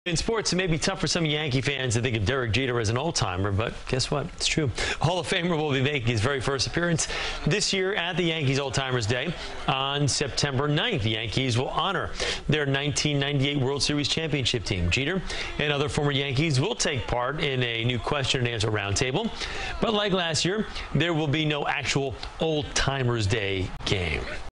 In sports, it may be tough for some Yankee fans to think of Derek Jeter as an old-timer, but guess what? It's true. Hall of Famer will be making his very first appearance this year at the Yankees Old-Timers Day. On September 9th, the Yankees will honor their 1998 World Series championship team. Jeter and other former Yankees will take part in a new question-and-answer roundtable. But like last year, there will be no actual Old-Timers Day game.